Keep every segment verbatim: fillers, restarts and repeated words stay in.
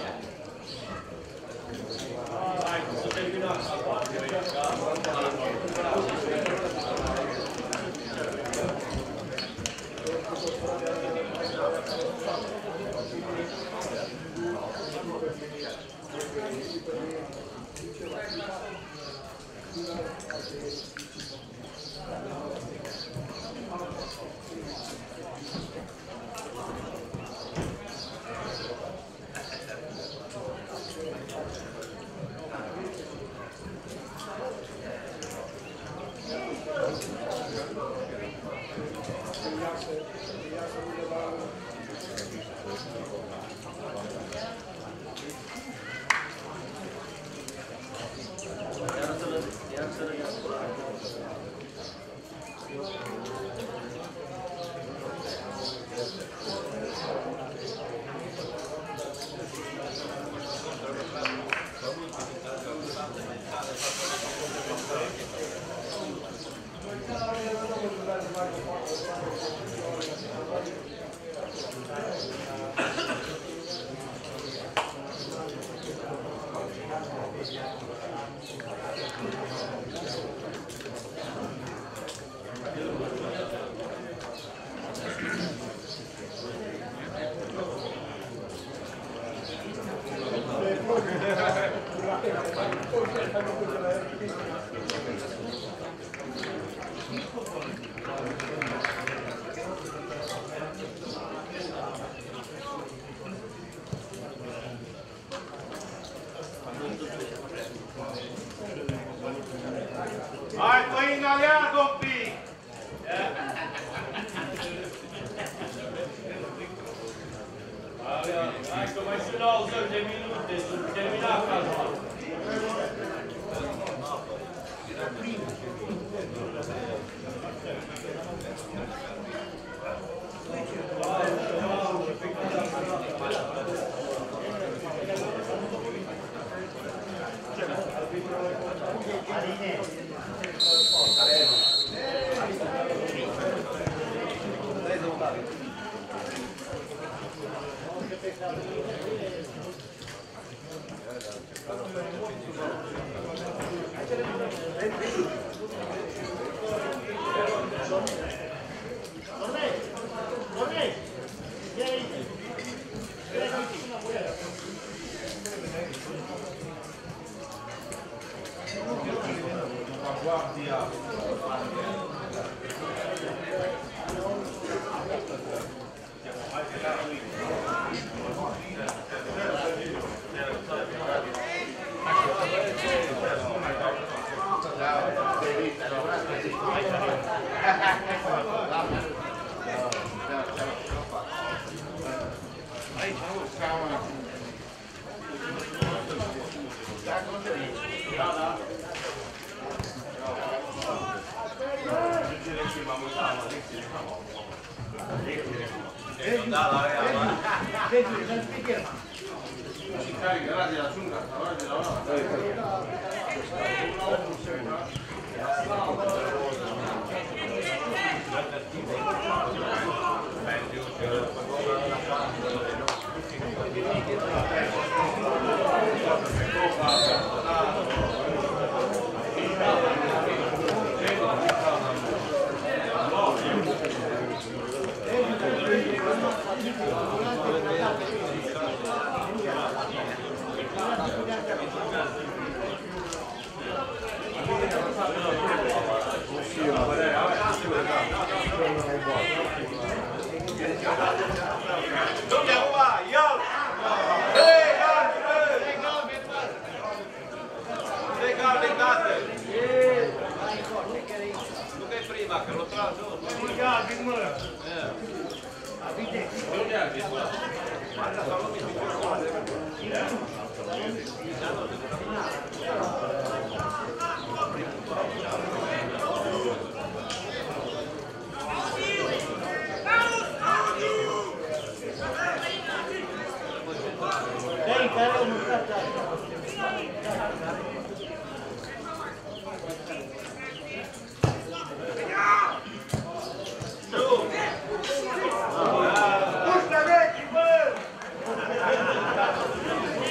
Hai, Făina, leagă un pic! Hai că mai sunt nouăzeci de minute, sunt terminat cazul. Puxa, vem, mano!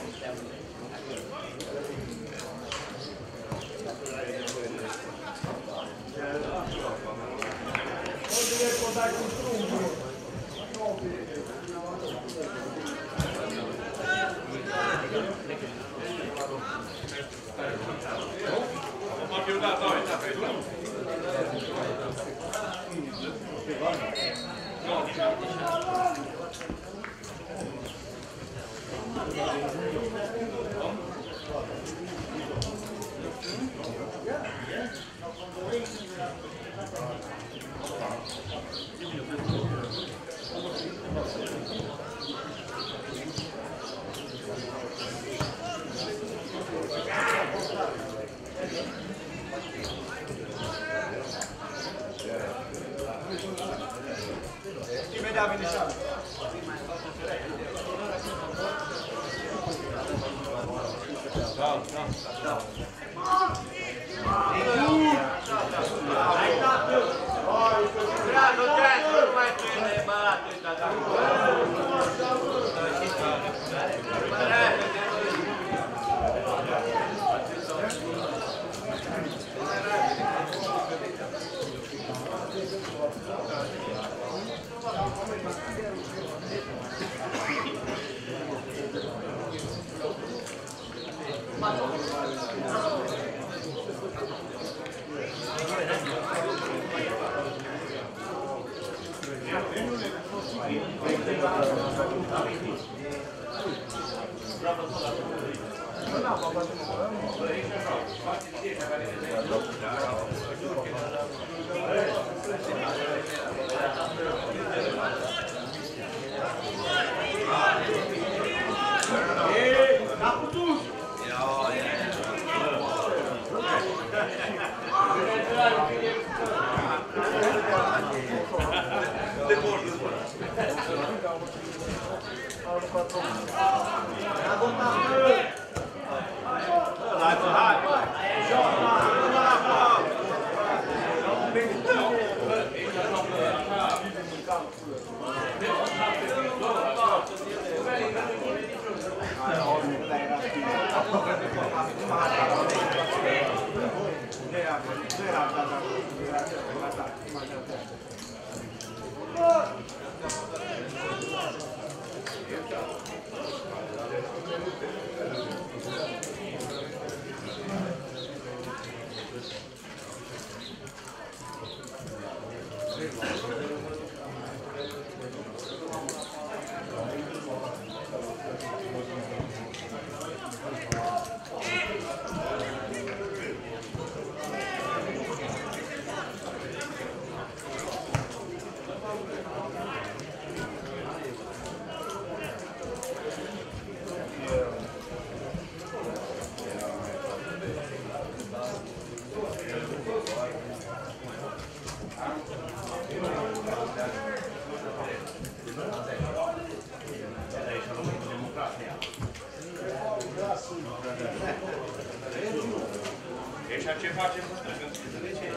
Ce facem? De ce?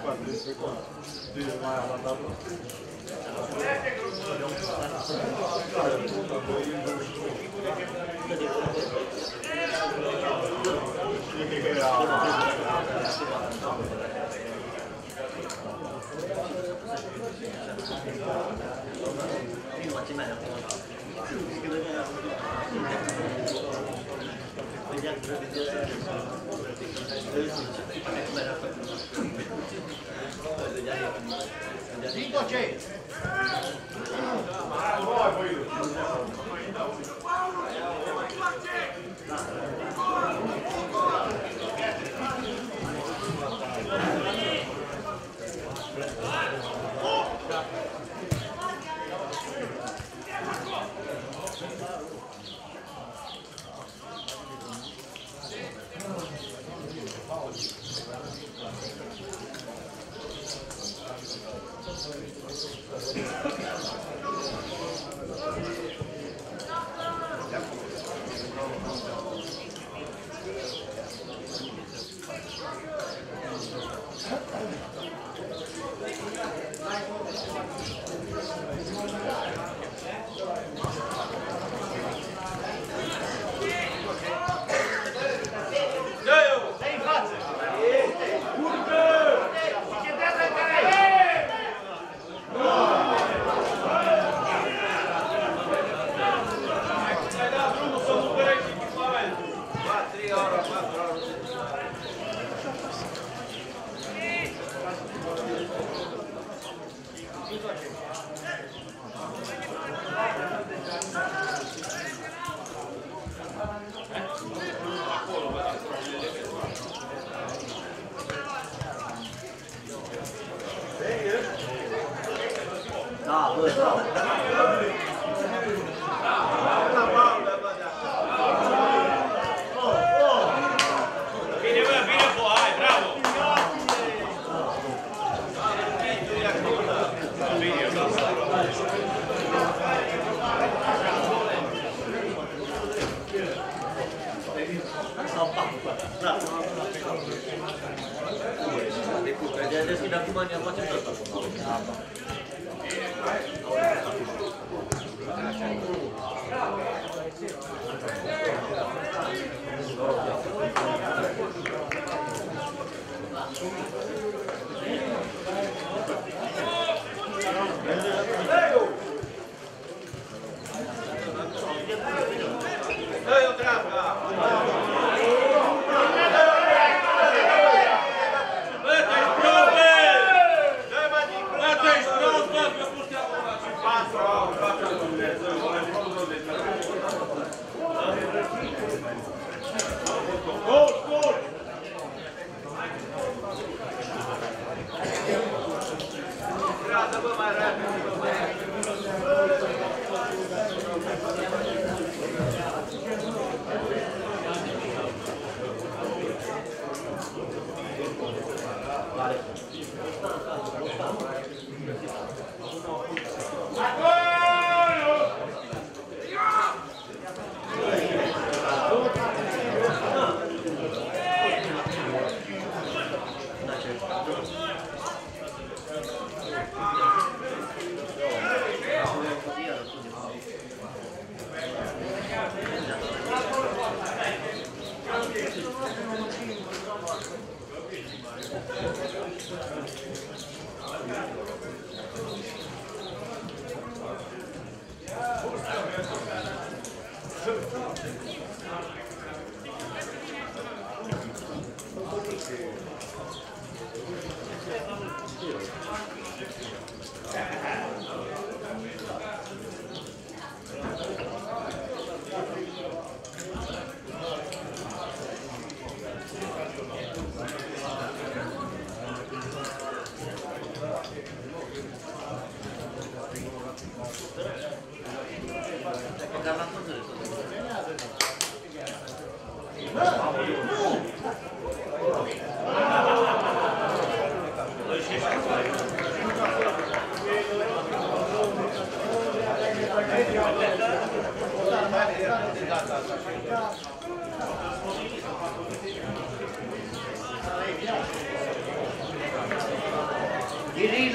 Grazie.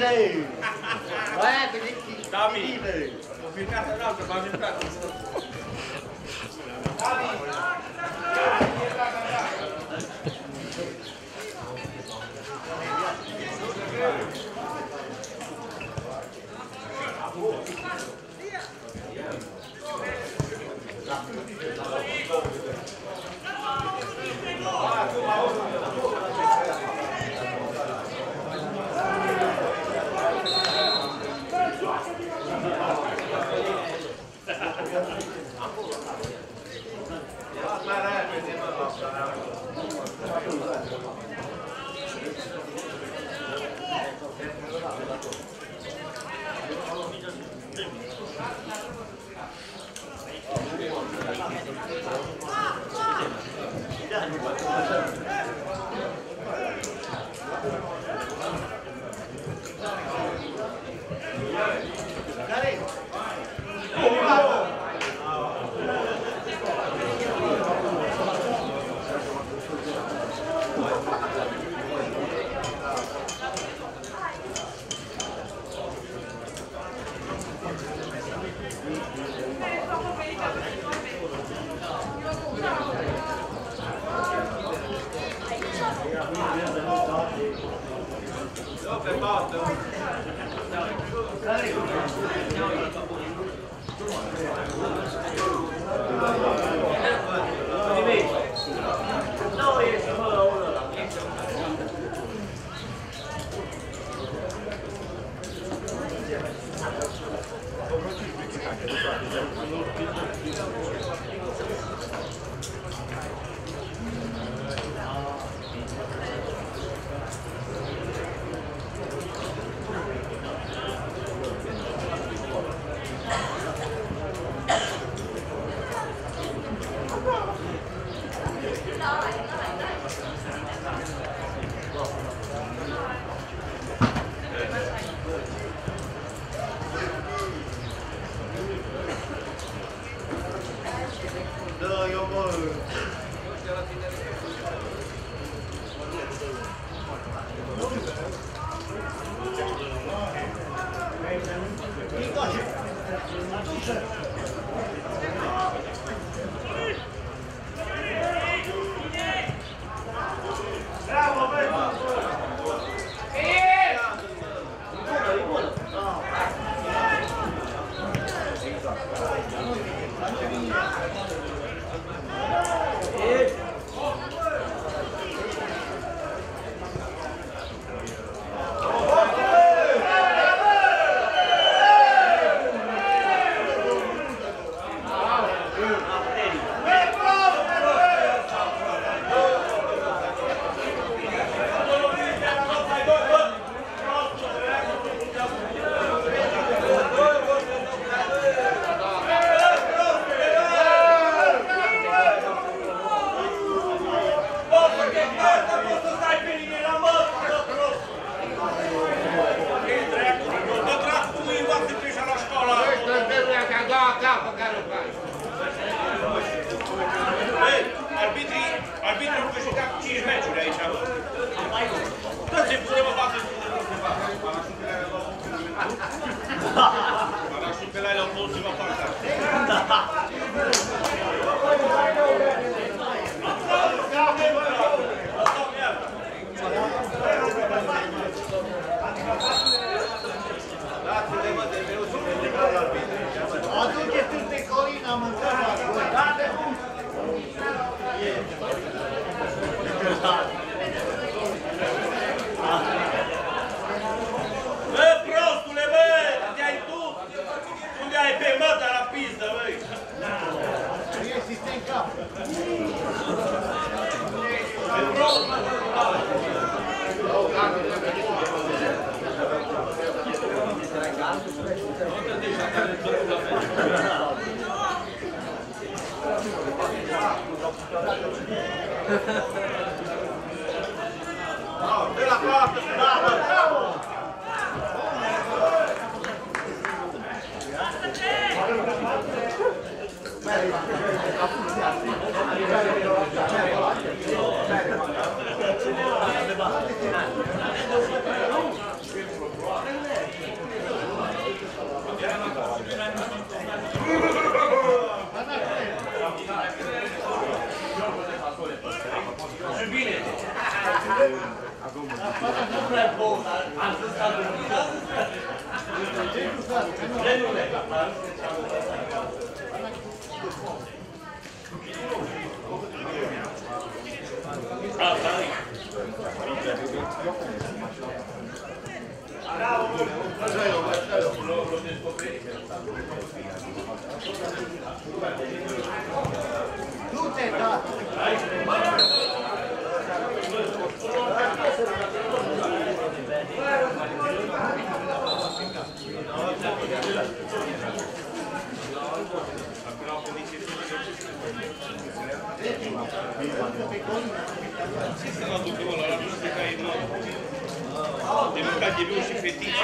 Ei! Aia că zic David, o filmează înaltă, m-am intrat. Thank you. Și bine. Nu prea pot, am zis că a dormit, a zis că... Genule. Asta e. Nu te da! Ce să mă duc eu ăla, nu știu că e nou. De mâncat de viu și fetiță.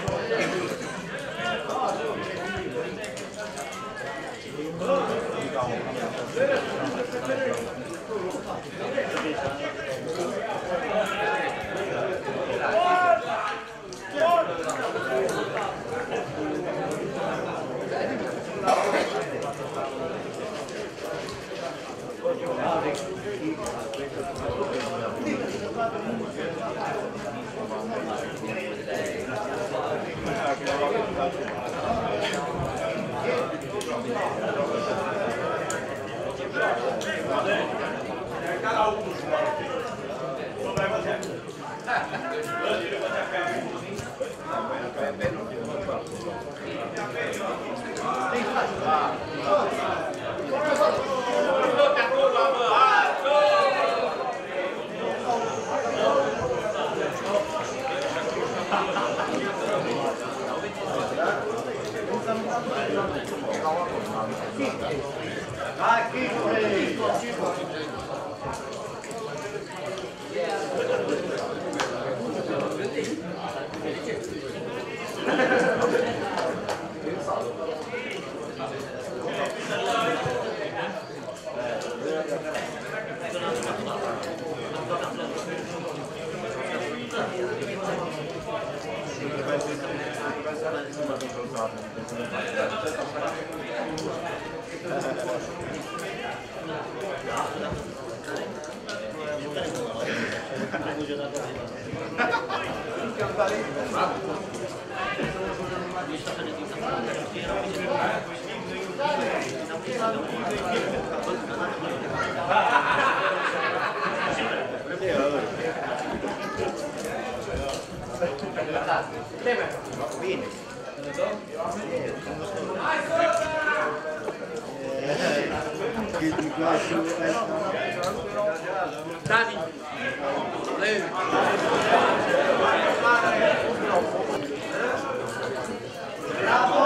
Bine. David. Leu. Bravo.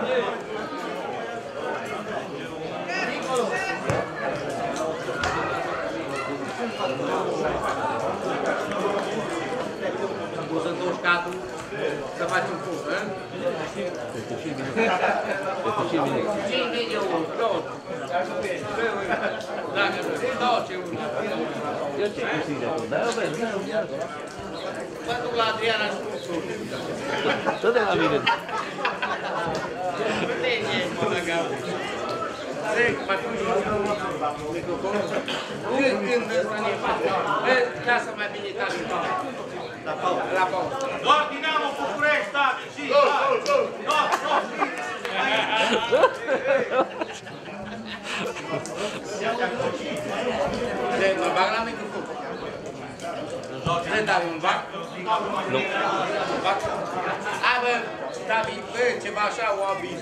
Usa toscado. Să facem cum, hă? Peste cinci minute. Peste cinci minute. cinci minute, două. Dacă două ce una. Eu ce cu sine acum? Da, eu vezi. Mă duc la Adriana și cu sus. Tot de la mine. Bine, mă lăgau. Zic, mă pun microfonul. Când ăsta ne face. Lasă mai bine tare. La pauză. La pauză. Doar Dinamo București, David, și... Gol, gol, gol! Mă bag la microfon. Ne dai un bag? Nu. Bag? Hai, bă, David, bă, ceva așa, o aviz.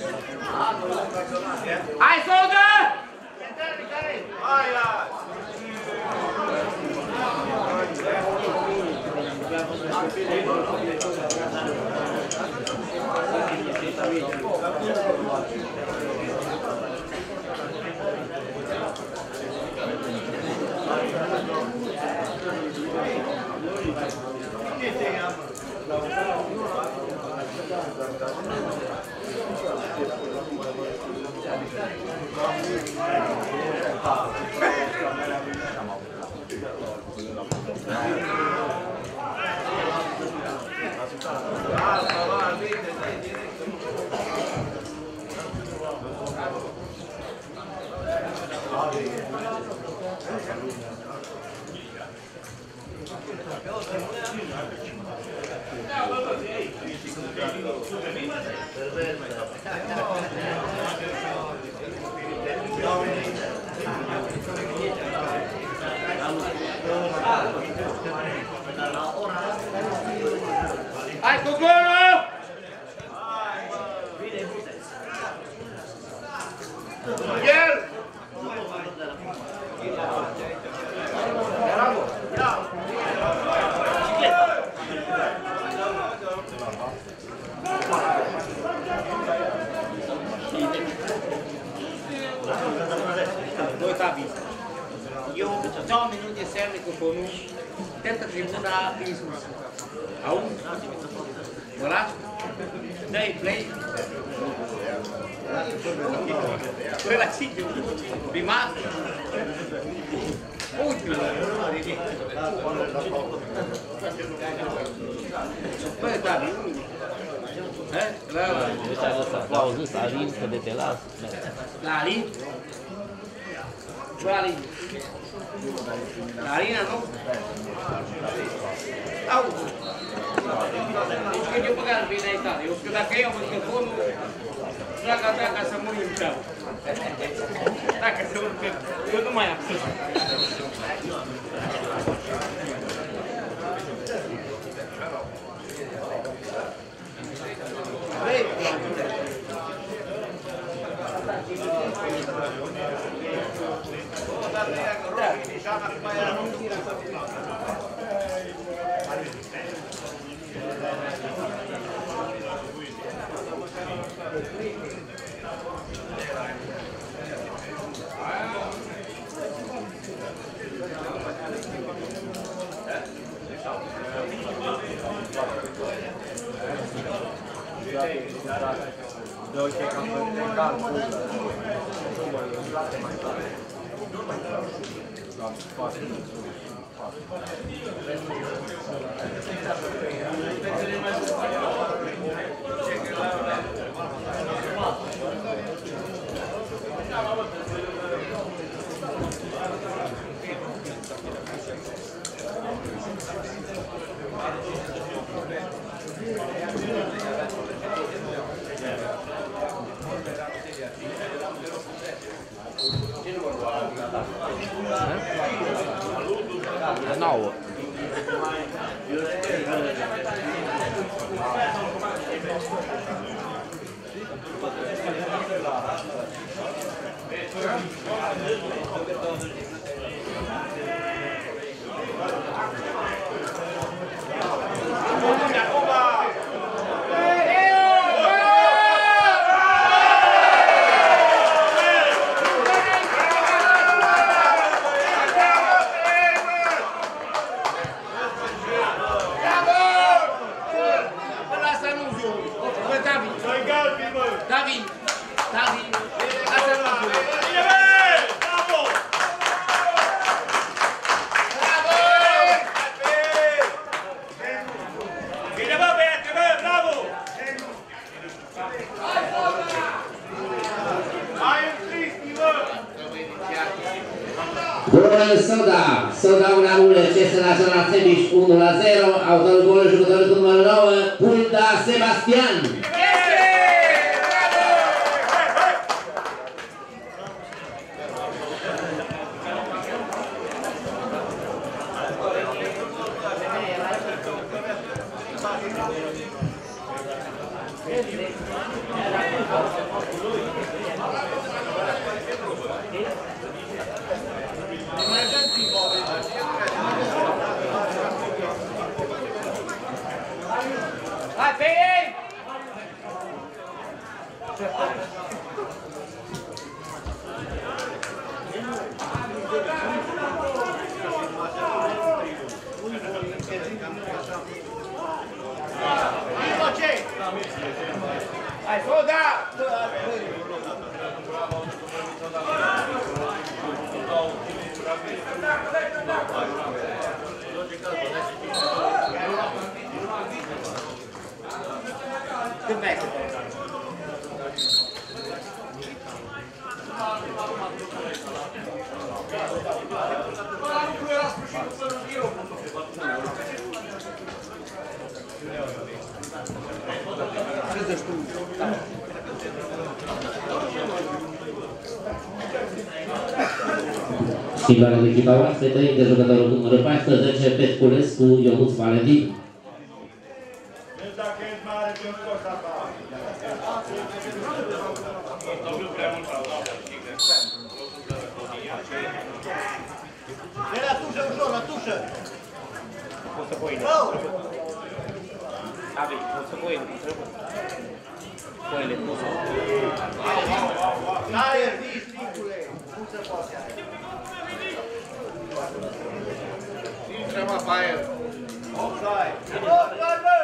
Hai, Sodă! Hai, hai! Hai cu golul! El! Doi tabi. Eu două minute serve cu conul. Tenta tribuna insula. Auzi? Mă lași? Dă-i play. Păi la cinci. Prima? Ultimul. Băi, tabi. L-au zis Alin că de te las. La Alin? Ce Alin? La Alina, nu? Auzi. Deci când eu băgat bine aici, eu știu că dacă iau microfonul, draga mea ca să murim treabă. Dacă se urcă, eu nu mai am să. E nouă. David, David, lasă-l. Bravo! Bine, bă, băiete, bă, bravo! Hai în Cristi, bă! Golul Soda, Soda unu la unu, C S Național Sebiș unu la zero, autorul golului jucătorul cu numărul nouă, Pulda Sebastian. Hai pe ei! Hai, Soda! Cât mai este? Ce zici tu? Schimbarea de echipa oaspetă, de jucătorul numărul paisprezece, Petculescu Ionuț Valentin. De la tușă, ușor, la tușă! Poți să pui. Abi, poți să pui. Pui-le, poți să pui. N-ai iertit, sticule! Cum se poate aia? Intră, mă, pe aia. Offside! Offside, bă!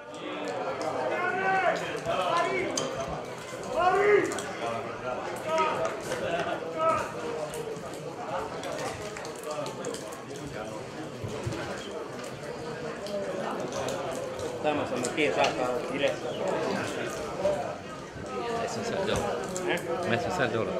Da, mă, să mă fie asta direct. Hai să înțeleg de ăla. Hai să înțeleg de ăla.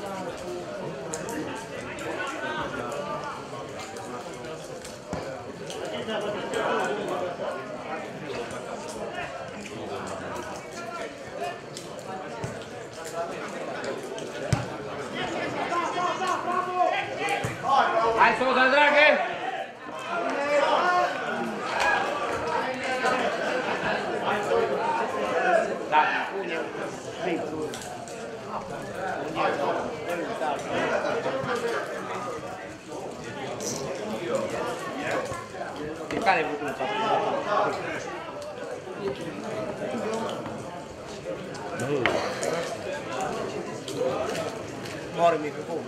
Hai să o dă, dragă! Da, pune-o. De care vă pune ceasul? Moare microfonul.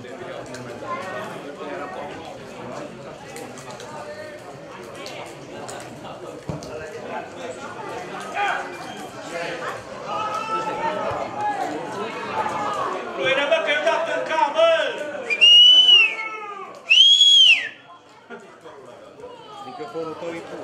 Luina, bă, că i-a dat în cap, bă! Microfonul tău e tu.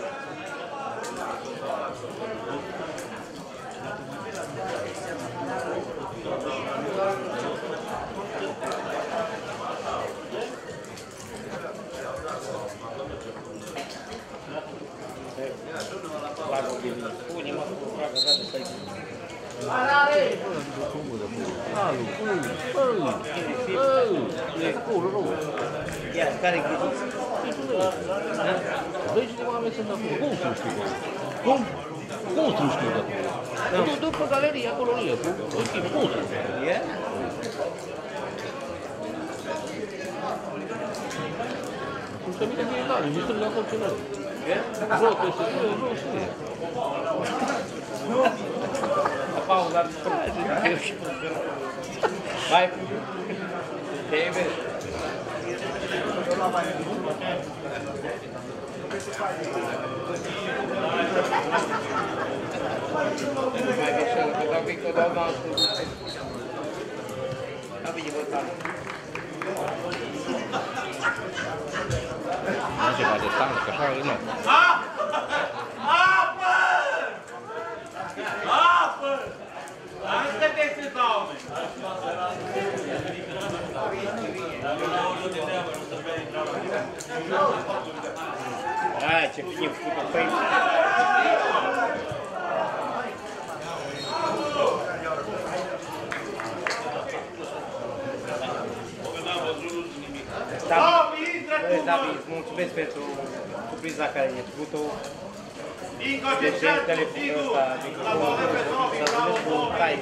Pune-mă, tragă, da, de stai. Ia, care-i gândit? Doi și de oameni sunt acolo. Cum să nu știu de acolo? Cum? Cum să nu știu de acolo? Du, du pe galerie, acolo nu e. Cum să nu știu? Ia? Cum să vine din Italia, mi strâng acolo ceva. Vreau că se duce, vreau să fie. Pauza. Vai. David. Mai greșeală, că dacă e că dau dansul. N-a bine votat. Nu ceva de tank, așa e, nu. Apă! Apă! Nu te deți, doamne! Ai, ce fie făcut pe aici. David, David, îți mulțumesc pentru surpriza care mi-ai făcut-o. Deci, telefonul ăsta, microfonul, să vedeți cu taie.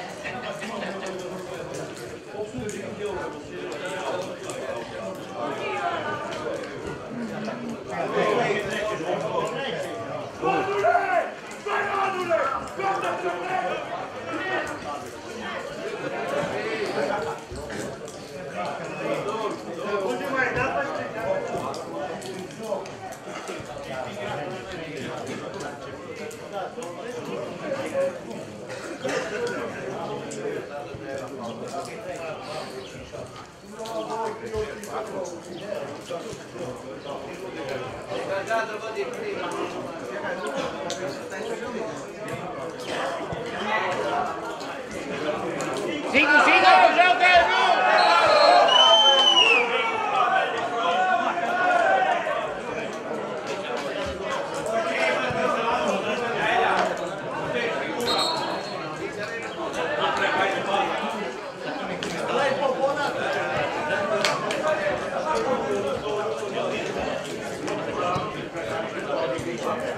Sigur, sigur, joacă, nu!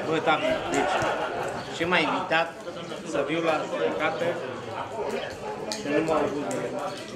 Bă, Tavi, deci, ce m-a invitat să viu la judecată și nu m-au avut nimeni.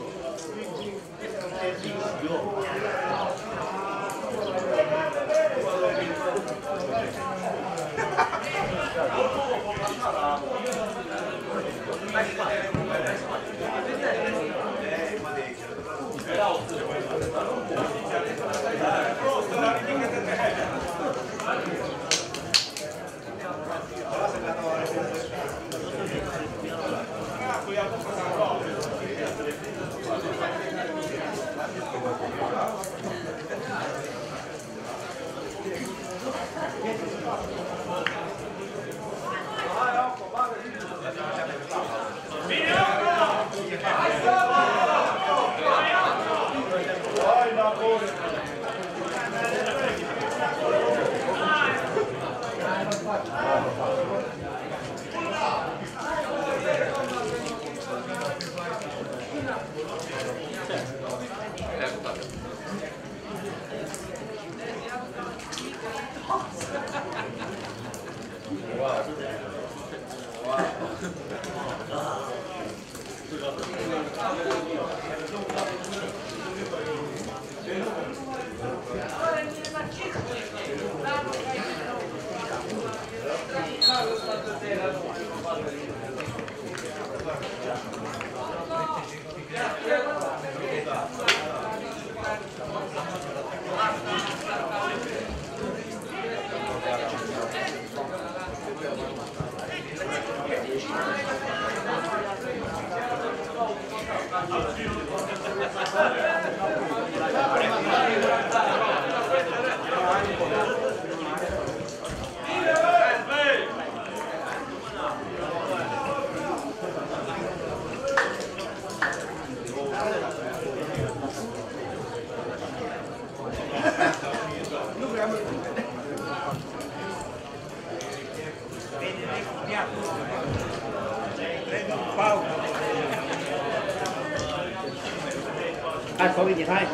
Hai, Covid, hai!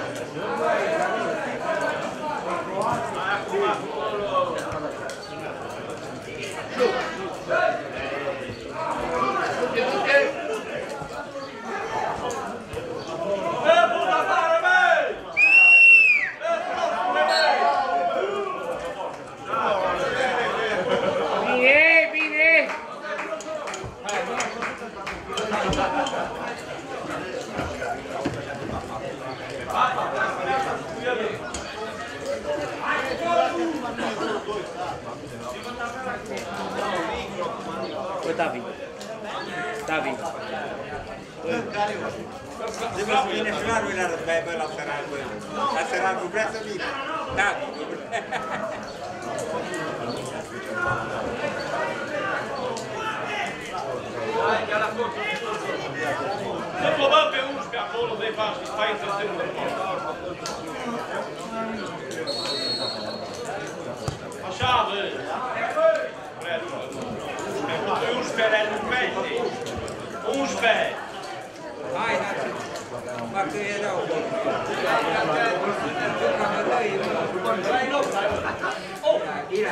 Bine, bine! Bă, David. David. Trebuie să vină și la lui la răzbai, bă, la săran, bă. La săran nu vrea să vină. David. Să probăm pe unsprezece acolo, de fapt, și stai să se urmă. Așa, bă. unsprezece nu merge. unsprezece. Hai, Naci. Facă erau, bă. Hai, loc. Ira.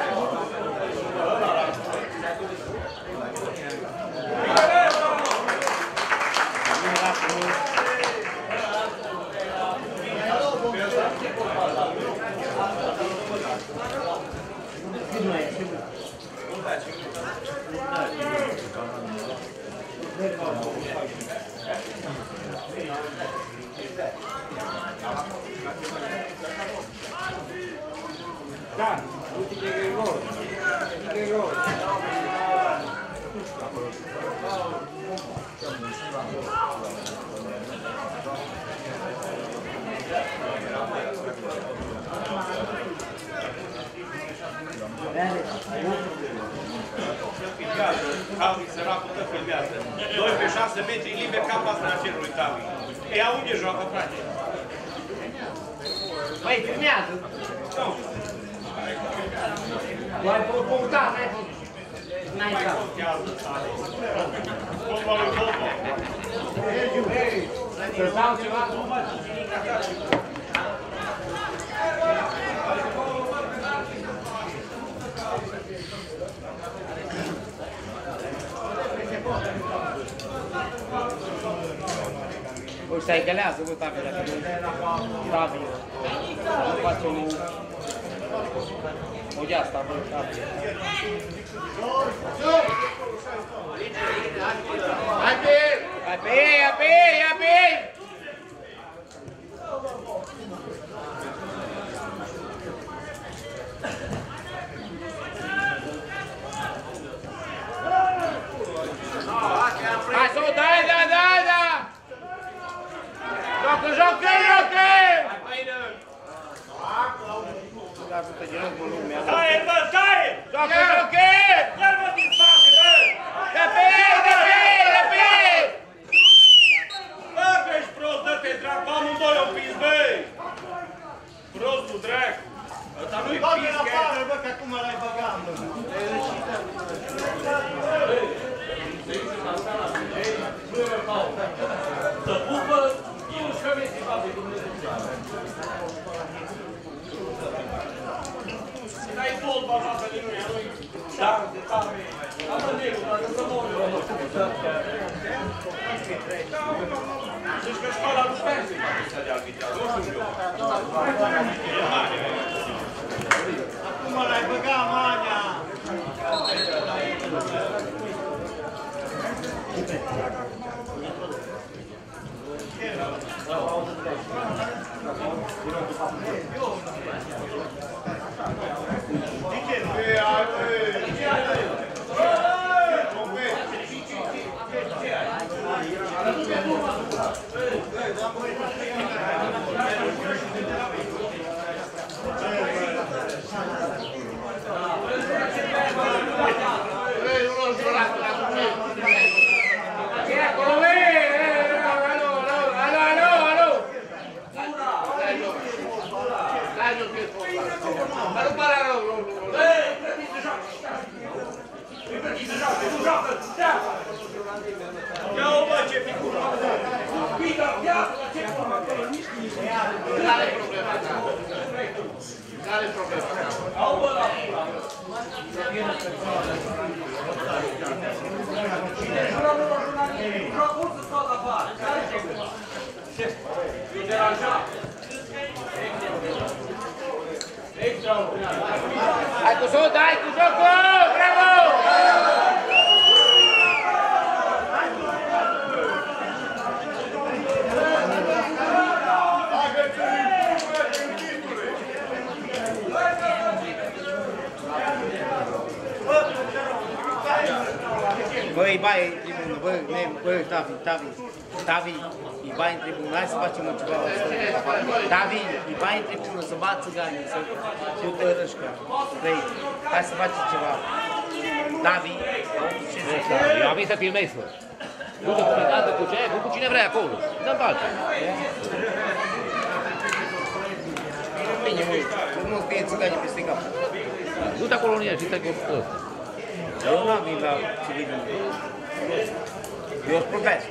Da, uite că e gol. Uite că e gol. Tavi săracul tot filmează. doi pe șase metri liber ca pasărea cerului Tavi. Ei, a unde joacă, frate? Băi, filmează! Nu. Tu ai punctat, n-ai făcut. N-ai dat. Fotbal e fotbal. Să-ți dau ceva? Se egalează, bă, Tavi, dacă nu... Tavi. Nu face o... O de-asta, bă, Tavi. Hai pe el! Hai pe ei, hai pe ei, hai pe ei! Hai să o dai, da, da, da! Joacă, joacă, joacă! Stai, bă, stai! Joacă, joacă! Ia-l mă din spate, bă! Dă pe ei, dă pe ei, dă pe ei! Bă, că ești prost, dă-te, dracu, amândoi o pis, băi! Prostul, dracu! Ăsta nu-i Bă, pis, la că afară, bă, că acum l-ai băgat, bă. să pupă, eu și că mi-e de Dumnezeu. N-ai tot bazată de noi, a noi. Da, de tame. Am mânegul, dar să mor eu. Zici că școala nu știe să de arbitrar, nu știu eu. Acum l-ai băgat, Mania. Ia-o, bă, ce figură! Care-i problema ta? Care-i problema ta? Au, bă, la pula! Hai cu jocul, hai cu jocul! Bravo! Bă, îi bai în tribună, bă, ne, bă, Tavi, Tavi, Tavi, îi bai în tribună, hai să facem ceva. Tavi, îi bai în tribună, să bat țiganii, să fiu tărășca, trei, hai să facem ceva. Tavi, ce zici? Eu am venit să filmez, mă. Nu documentează cu ce, cu cine vrei acolo. Dă-mi face. Bine, măi, nu fie țiganii peste cap. Du-te acolo în el și stai cu ăsta. Eu n-am venit la civilii. Eu sunt profesor.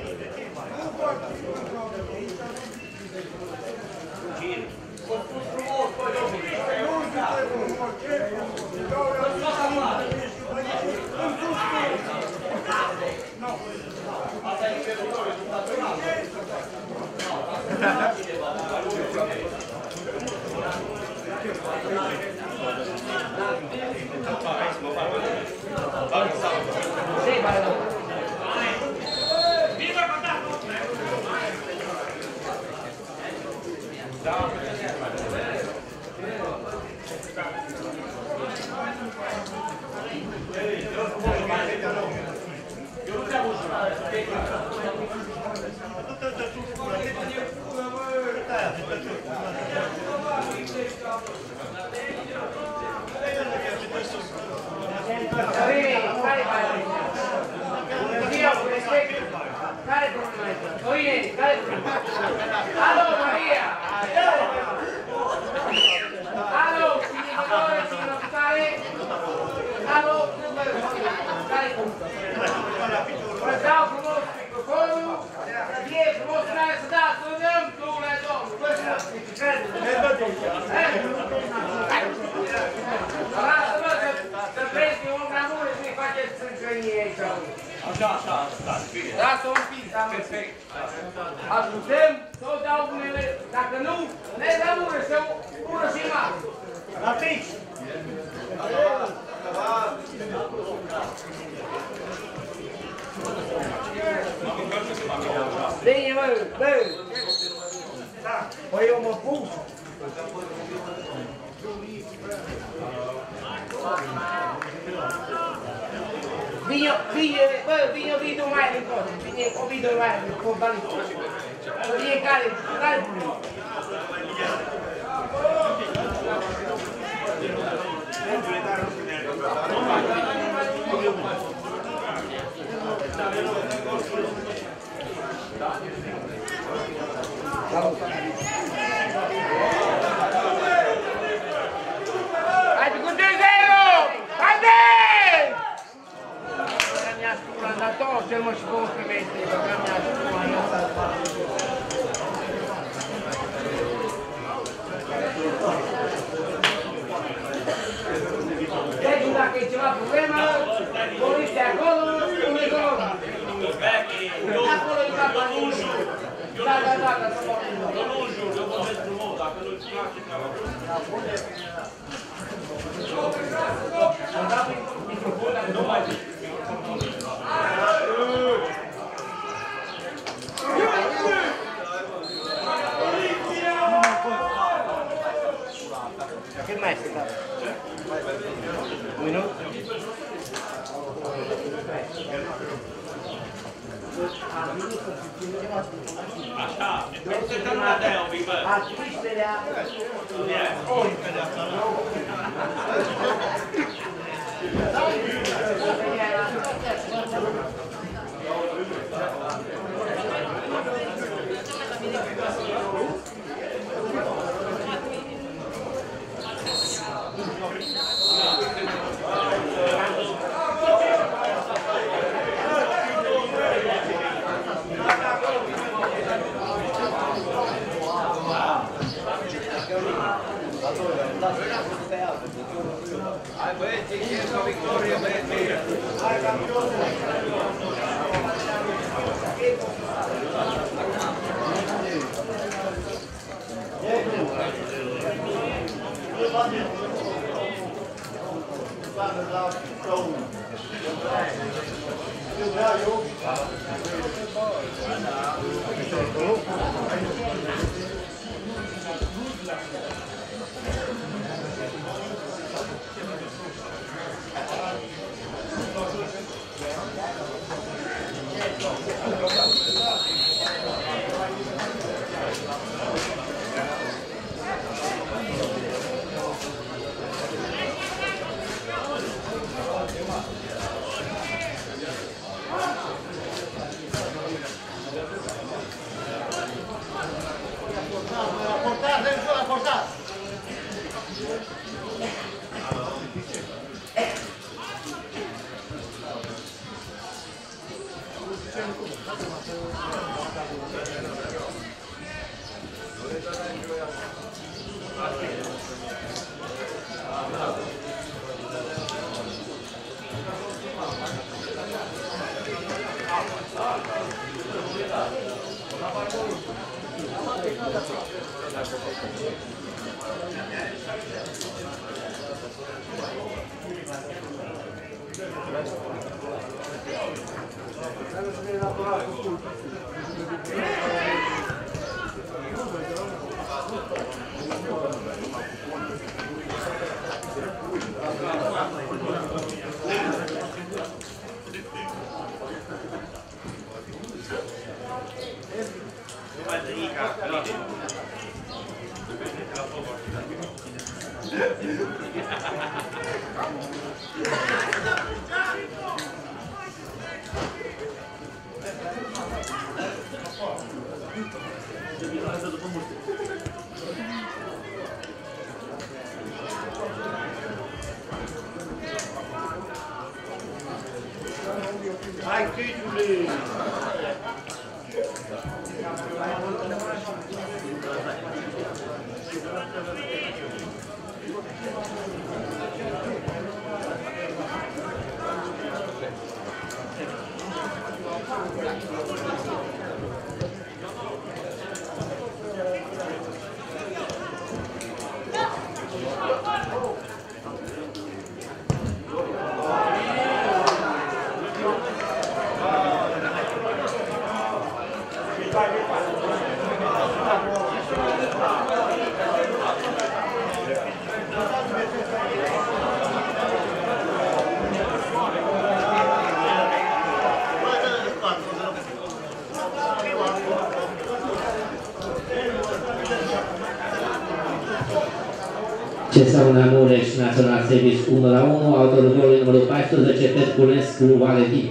Alô, Maria! Alô, signore, signore, alô, care Predau frumos microfonul, e frumos să dați, să dăm plule, domnul, bă, lasă-mă să prezi un ramură și ne faceți țâncănie aici. Așa, așa, asta, bine. Lasă un pic, am perfect. Ajutăm. Dacă nu, ne dăm ură să ură și mare. La fix! Bine, mă, bă! Păi eu mă pus! Vine, vine, bă, vine o video mai din tot, vine o video mai din fotbalistă. Vine care, care pune? Haide cu doi zero! Haide! Mi-a spus la dator, cel mă și douăsprezece metri, că mi-a spus la deci, dacă e ceva problemă, poliția acolo, un ecolog. Acolo e capa Luju. Da, da, da, da, să mă rog. Luju, eu vorbesc frumos, dacă nu-ți place treaba. Am dat microfon, dar nu mai zic. Cât mai este, da? Un minut? Așa, trebuie să te mă dea un pic, bă. A treisprezecea ori. Hai băieți, e o victorie, băieți! Hai campion! Hai, fiiule! C S A Mureș Național Service unu la unu, autorul golului numărul paisprezece, Petculescu Valentin.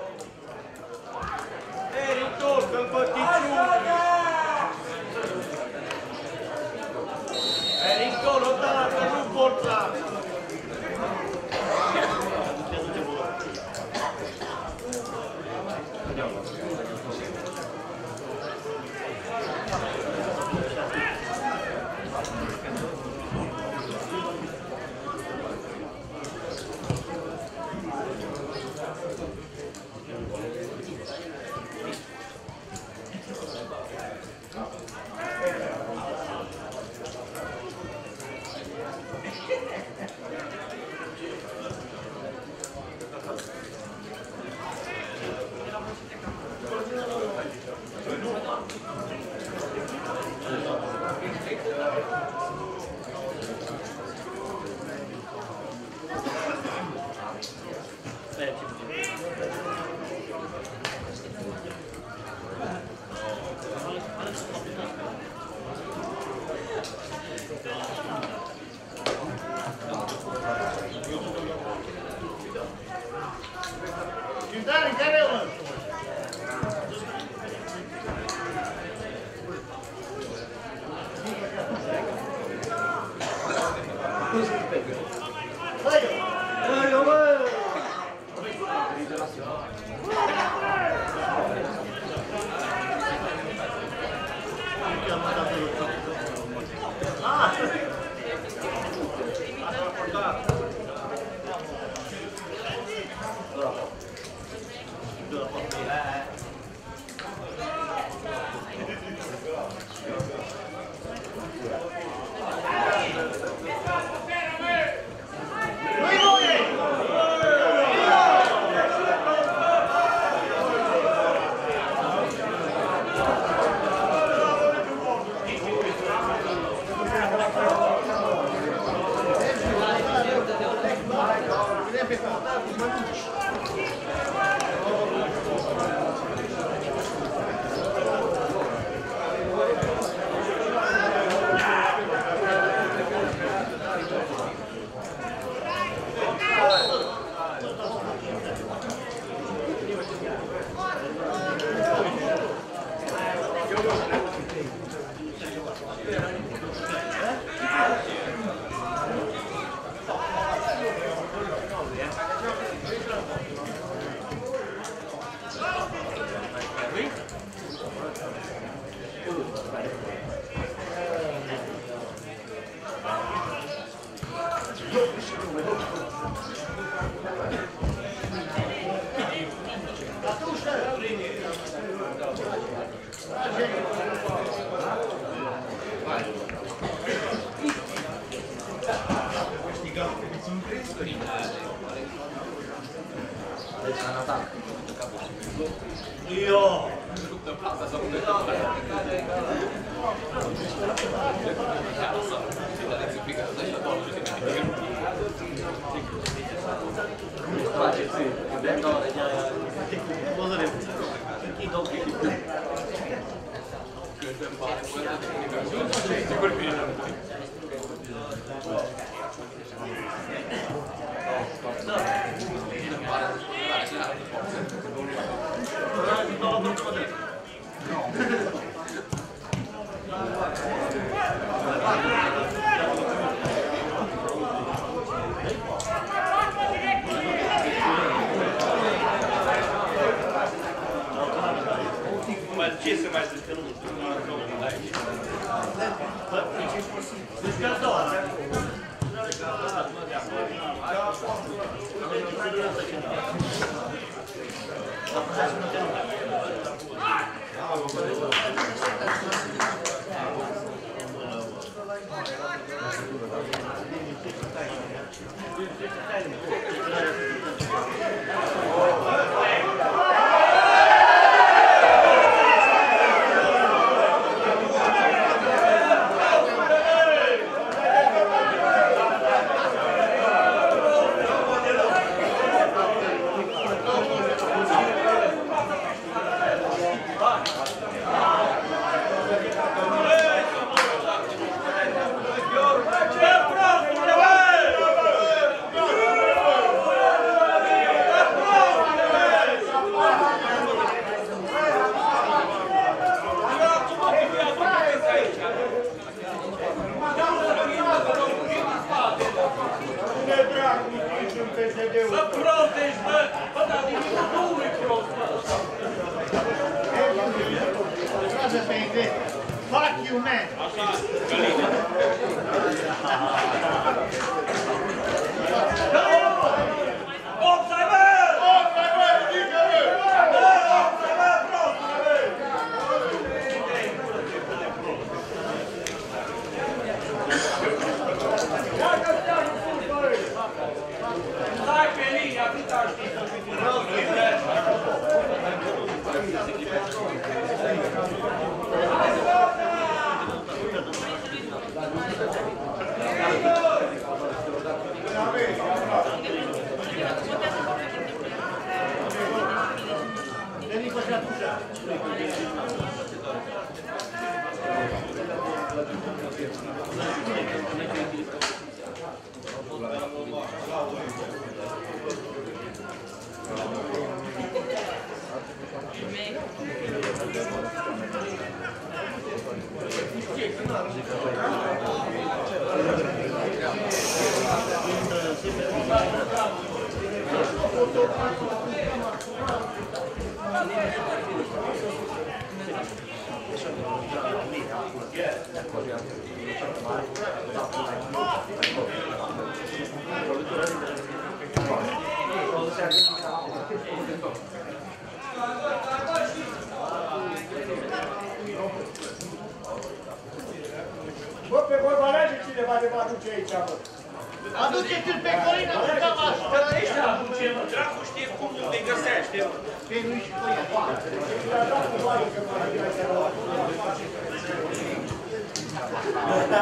Ce să mai zic că nu nu aici. Deci ca doua. Ce prost! și în P S D-ul. Bă, prost ești, bă! Bă, dar nimic nu e prost, bă! Lasă pe engleză. Fuck you, man! Așa, Căline. Opsa, bă! Opsa, bă! Ridică, bă! Bă, opsa, bă, prostule, bă! Stai pe linie, atâta știi să fii Bă, pe vorba alege cineva de vă aduce aici, bă. Aduceți-l pe Corina, bă, cam așa. Bă, de aici aduce, mă, dracu știe cum nu te găsește, mă. Pe nu-i și pe ea. I-a dat cu bani că mă adică aici la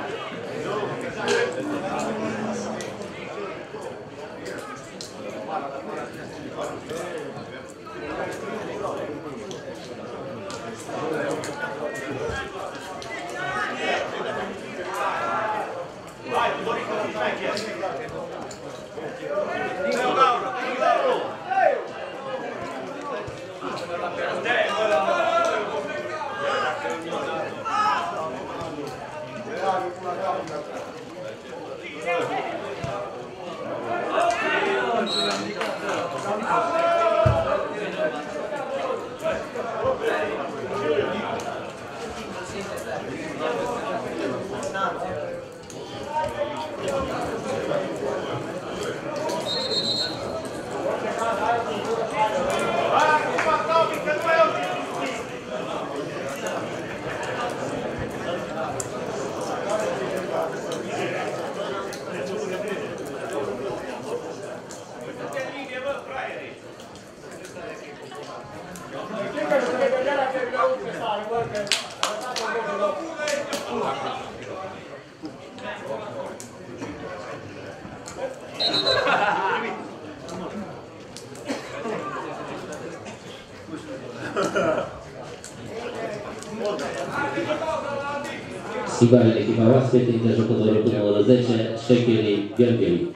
Schimbare echipa oaspete între jucătorul cu numărul zece, Shekeli Gheorgheli.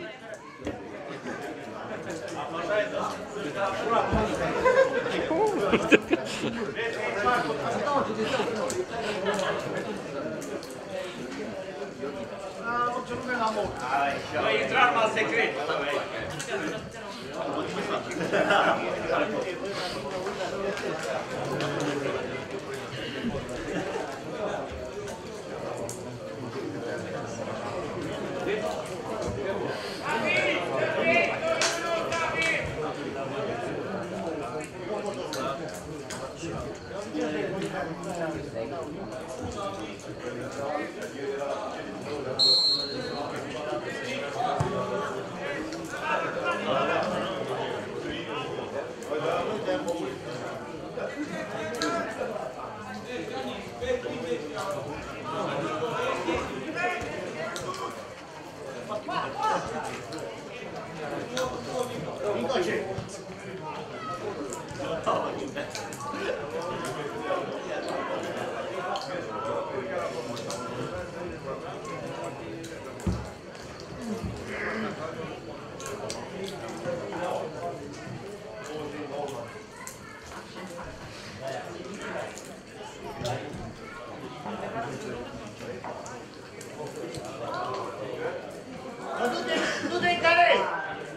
Bă, intră arma secretă. Du-te-i care?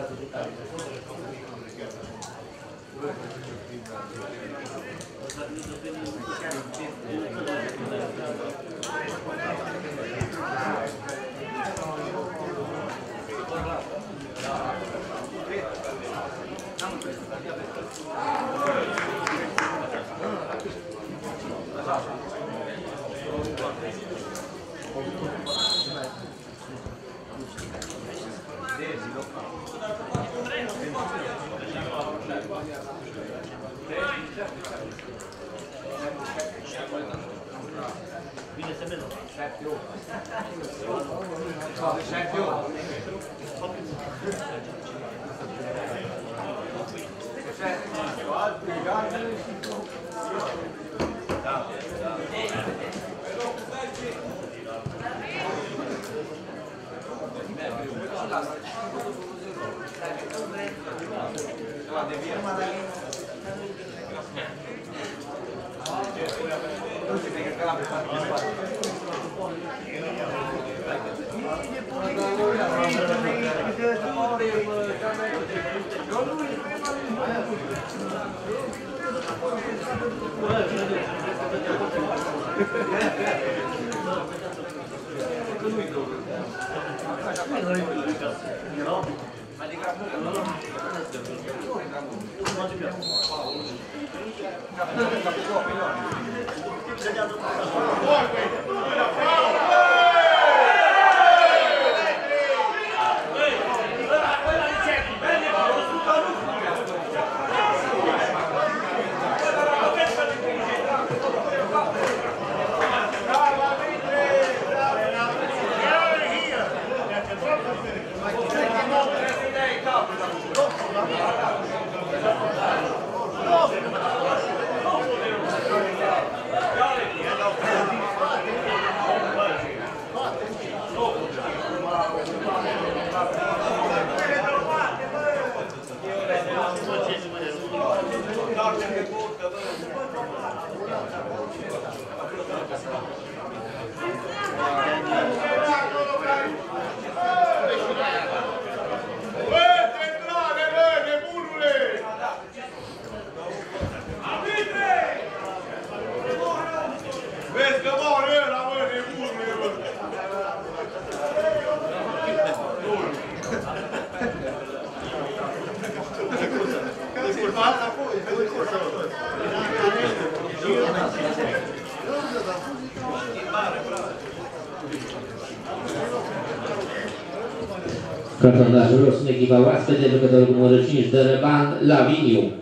Cartonașul roșu în echipa oaspete, jucătorul cu numărul cinci, Dărăban Laviniu.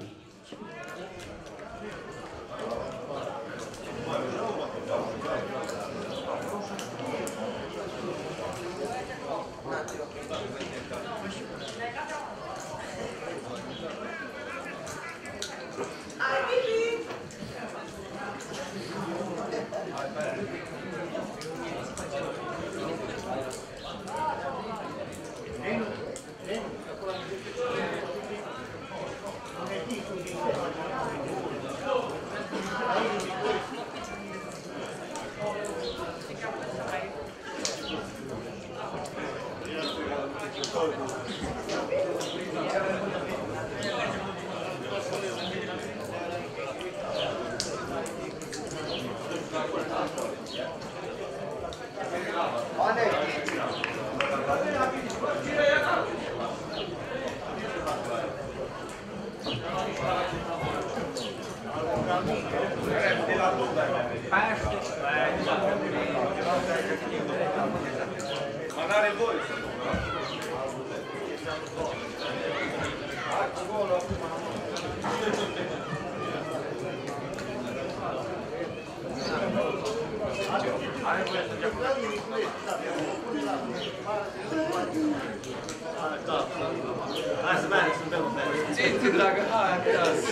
Ținti, dragă, hai acasă.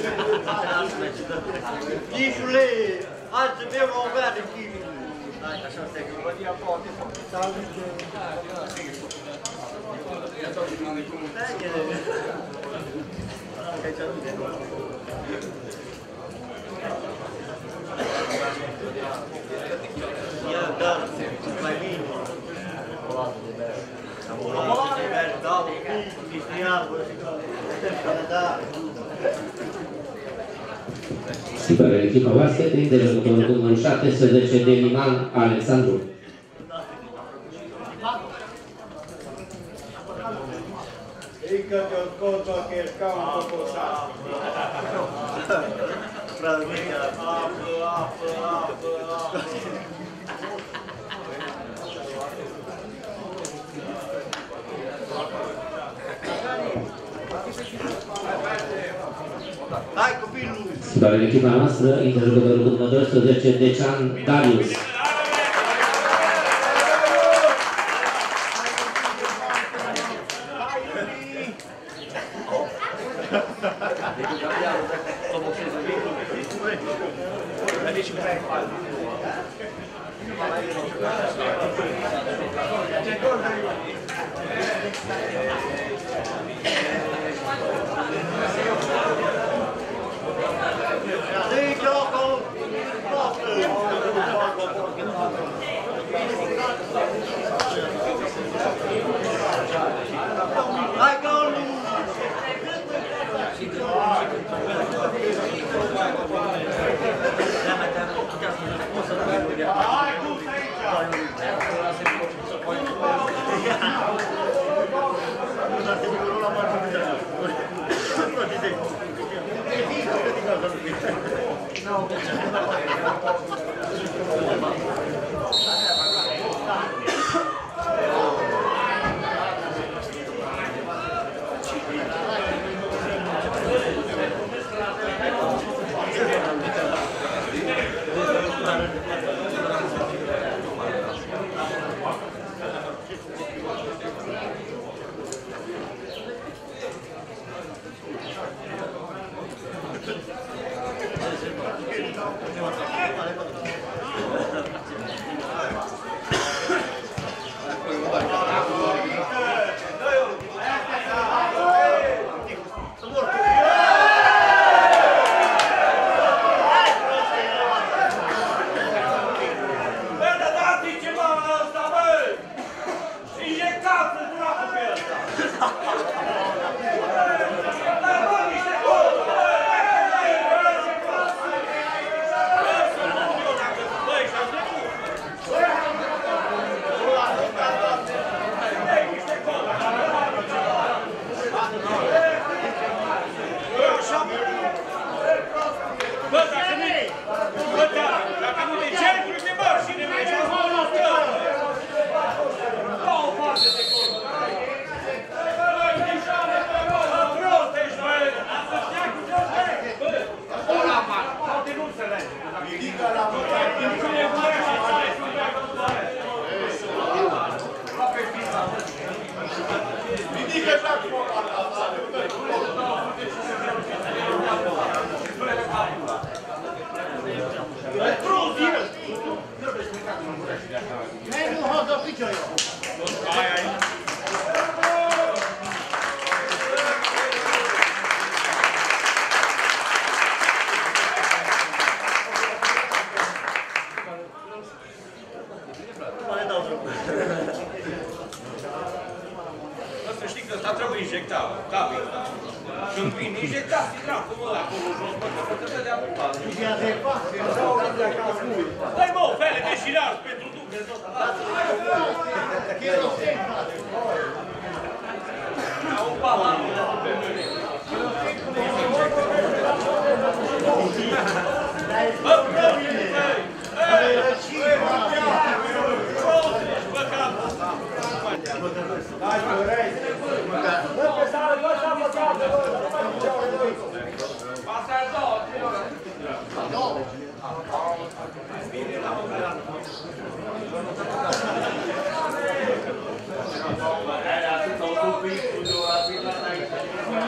Chișule, altceva vom avea de chișule. Hai, așa se gâmbădia poate. Ia, da, mai bine. Am o luat de merg, dau, Schimbarea echipa basket, de jucătorul cu numărul șaptesprezece, Demiman Alexandru. Încă te-o scot că ești ca un cocoșat. Apă, apă, apă, apă. Hai copilul! Schimbarea echipa noastră, intră jucătorul cu numărul doisprezece, Decean Darius. Hai că Să știi că ăsta trebuie injectat, Gabi. Când vine, injectați dracul ăla acolo jos, bă, că trebuie să dea pupa. Dai mă, fele de șirar pentru duc, tot ăla. Ca un palan. Bă, bă, Hai, corect! Bă, pe sală, bă, s-a făcat, bă, nu mai duceau noi! asta e două, două. Hai, atât au tupit, cu două, a fi la aici.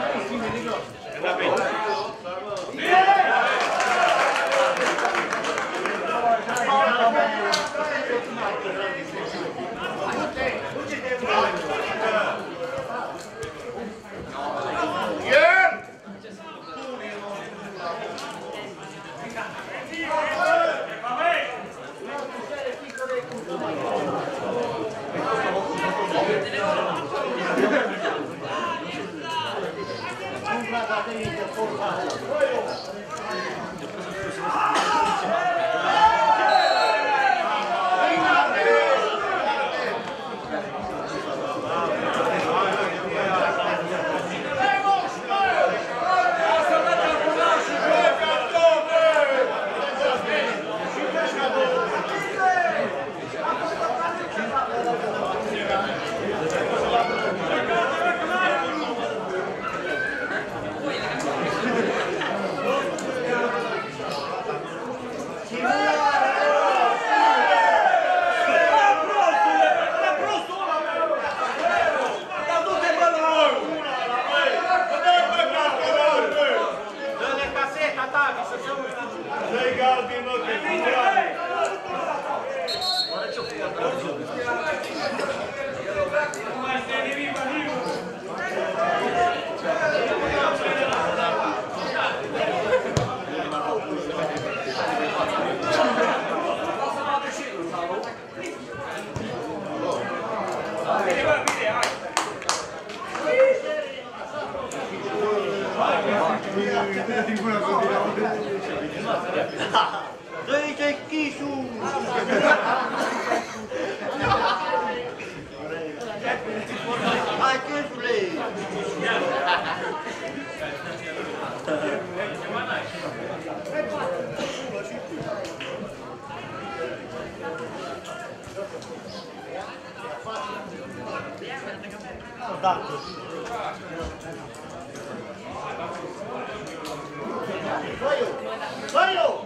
Dă-i chișul! Hai, chișule! Da. Vai-o!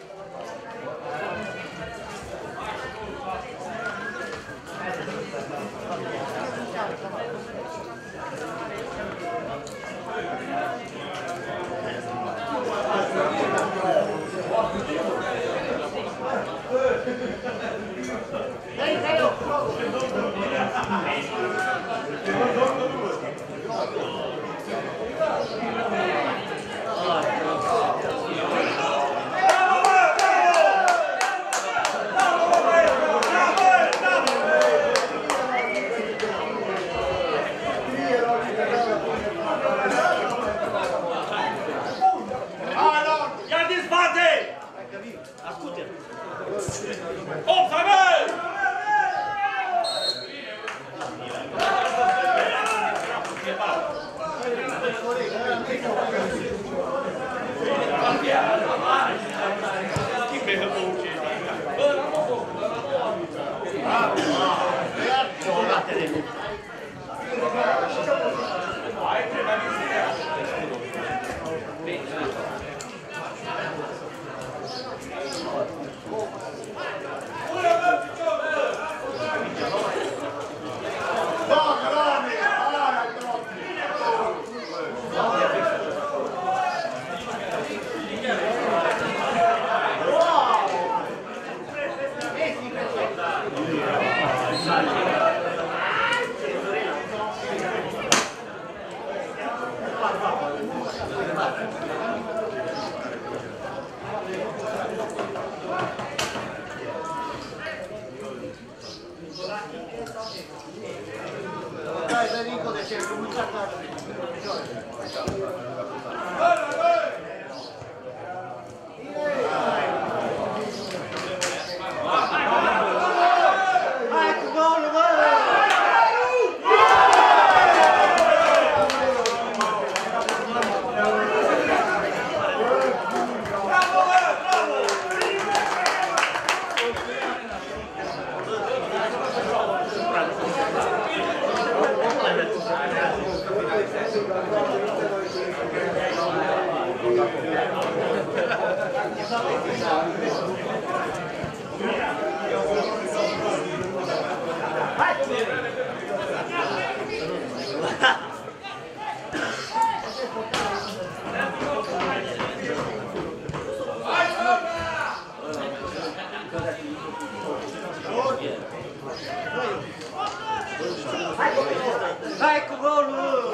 Hai cu golul!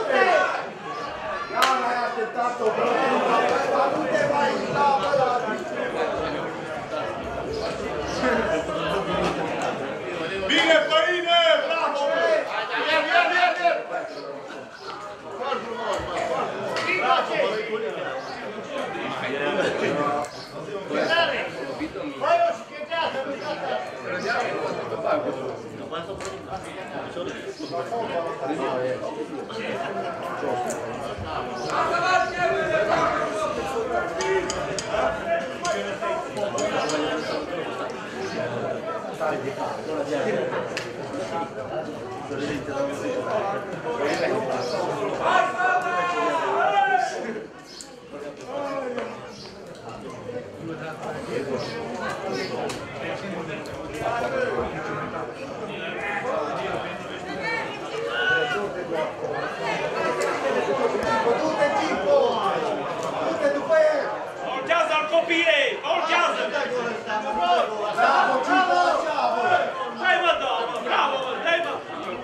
Ia mai așteptat-o, bă! Nu te mai da, bă! Bine, Părine! Bravo! Ia, ia, ia, ia! Foarte frumos, bă! Voltează al copilei! Voltează! Dai mă, domnă! Bravo, mă! Dai mă!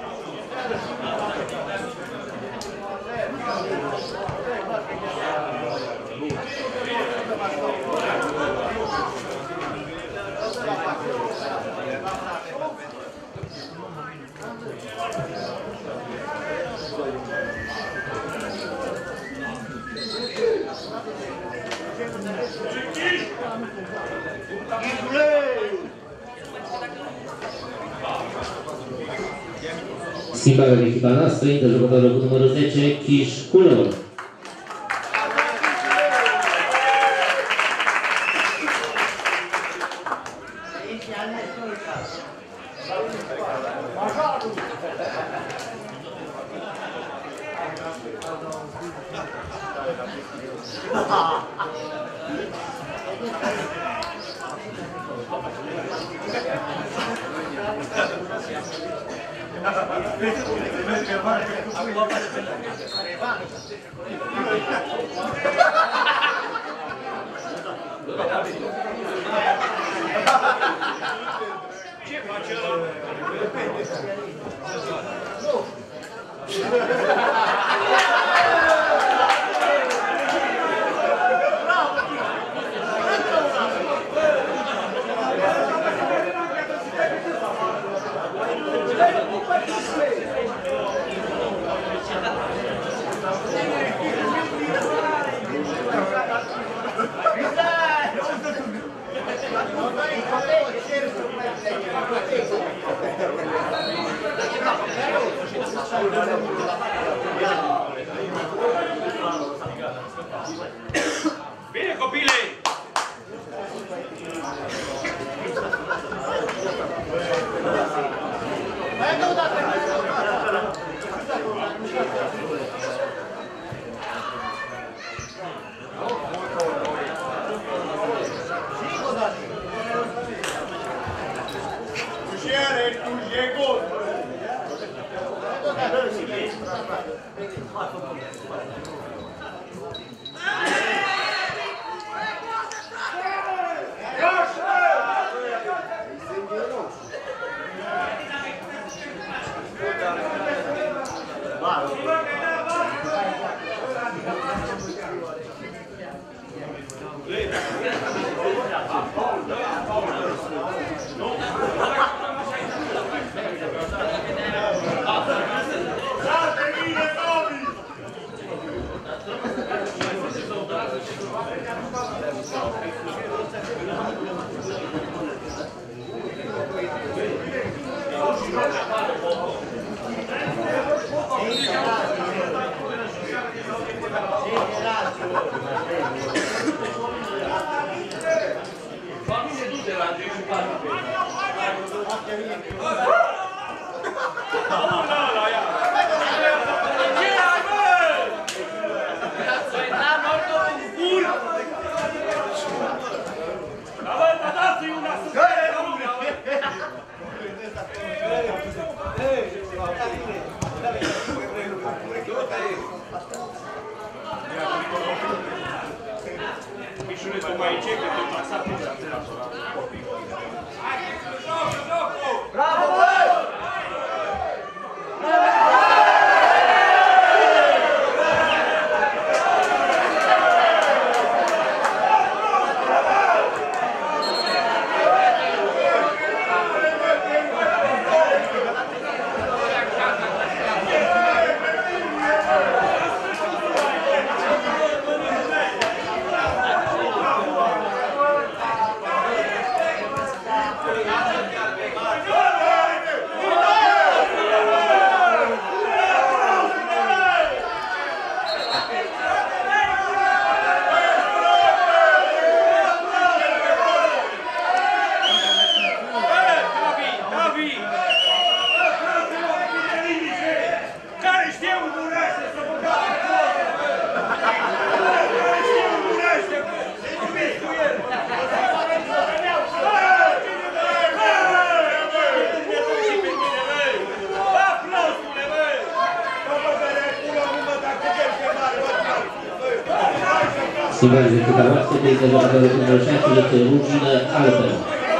Schimbarea în echipa noastră, intră jucătorul cu numărul zece, Chiș Culău. Ce face ăla? Bine, copile! Mișule, tu mai ce, că te pasa pe Bravo, băi! Schimbare de câteva oaspete de jucătorul numărul șaisprezece, Rugină Albert.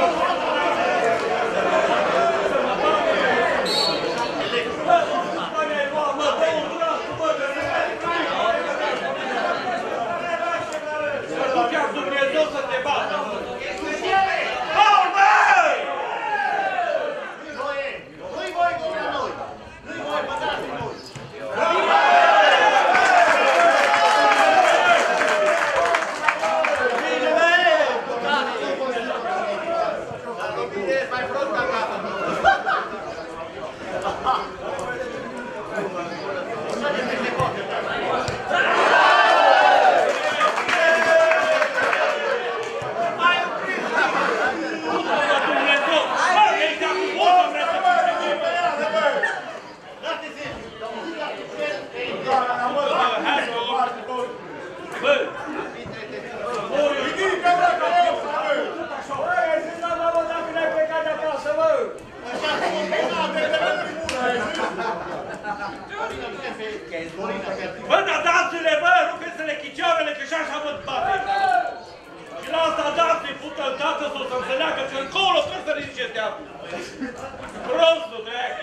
Bă, dar dați-le, bă, rupeți-le chicioarele, că și-așa vă bate. Și la asta dați-i, pută, dată să o să înțeleagă că încolo când să ridice teapul. Prostul, dracu.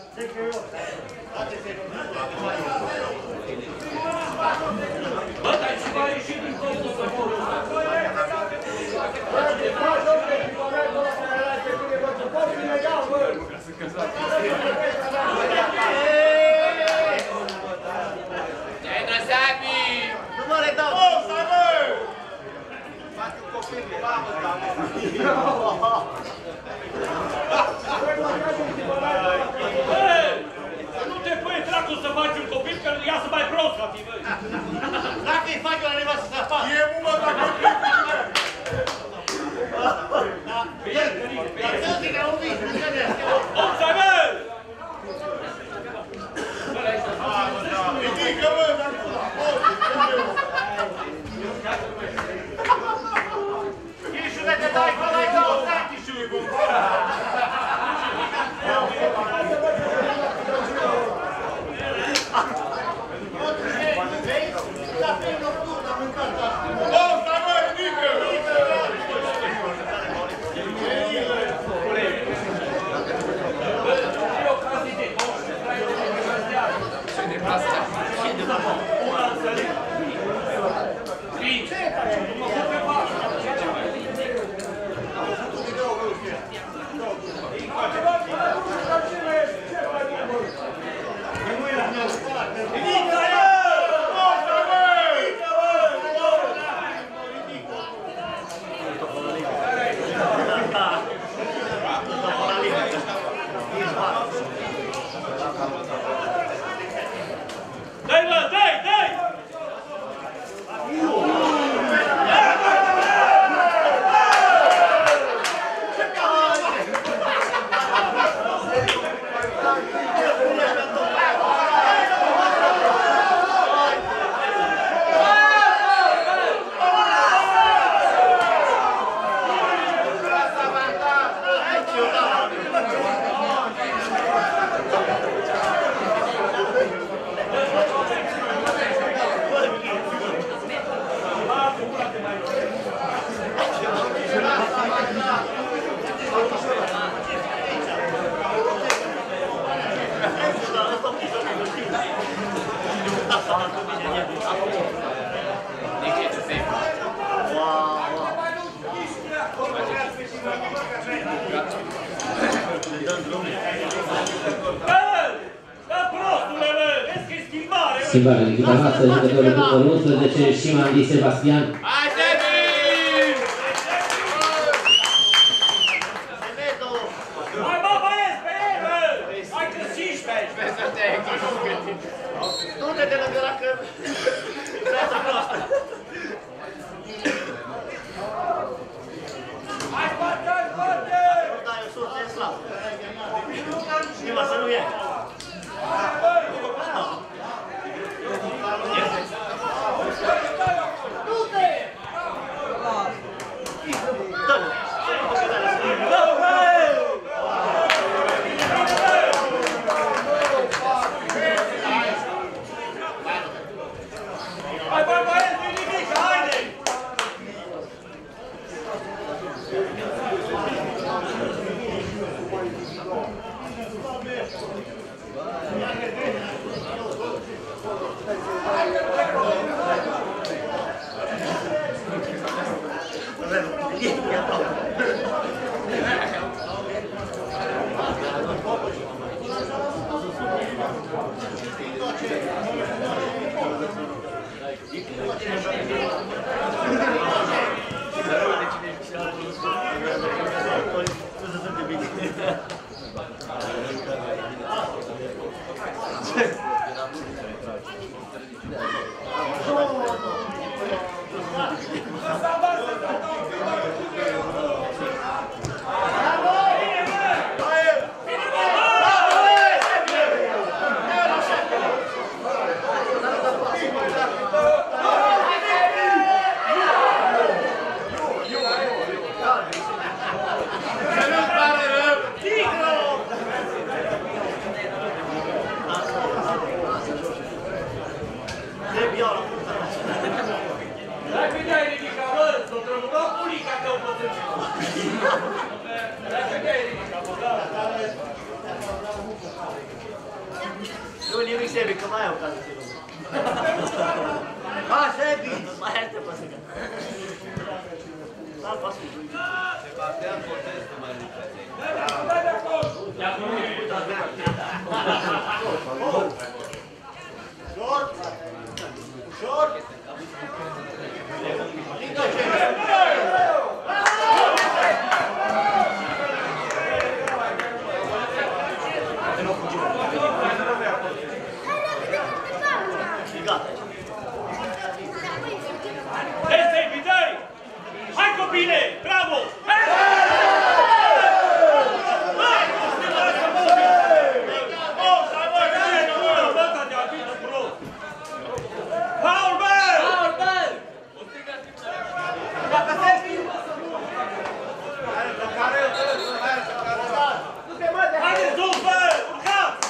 Bă, dar și va ieși din colțul să moră. Nu mă le dau! O, stai bă! Faci un copil de mamă, Să nu te pui dracu să faci un copil, că ea să mai prost ca tine. Dacă îi faci o la nevastă să faci! E mumă dacă e plec cu tine. Dar să-ți ne-au vist, nu se ne-a O, stai bă! Ridică bă, dar nu la Ișule, te dai cu ăla-i două tactișului, bă! O, stai bă, ridică! Dai, bă, dai, dai! Schimbare în echipa noastră, jucătorul numărul unsprezece, Șimandi Sebastian. Hai, Sebi! Hai, bă, băieți, pe el, bă! Hai că cincisprezece! Vezi să te-ai gândit. Du-te de lângă la că... Viața proastă. Hai, spate, hai, spate! Nu dai o surță în slab. Prima să nu e. Du-te! Nu nimic, Sebi, că mai ai ocazia să luăm. Ha, Sebi! Mai aștept să gata. L-am pasul. Sebastian Potescu mai lipsește. Ușor! Ușor! Ridică ce? Dai, Sebi, dai! Hai, copile! Bravo! Hai! Paul, bă! Paul, bă! Haideți sus, bă! Urcați!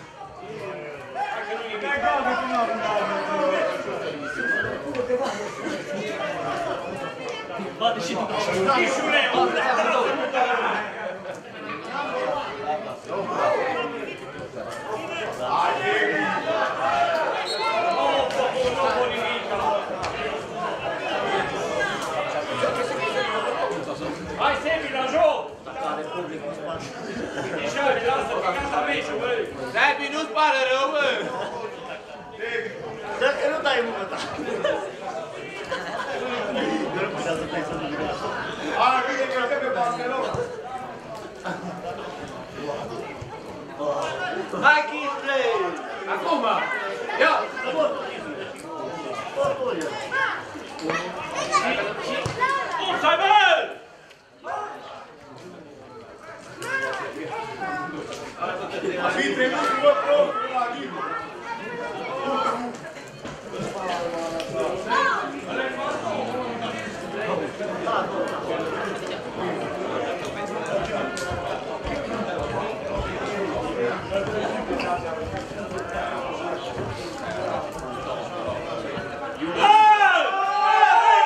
Bate și tu! Ișule! Hai, Sebi, la joc! Mișoare, lasă, că gata meciul, băi! Sebi, nu-ți pare rău, bă! Dă că nu dai mână ta! Nu nu putea să dai să nu dai. Hai, bine că te pe Barcelona! Hai, Chisle! Acum! Ia! Upsai, bă! Și trebuie să vă prost la Ligu! Hey!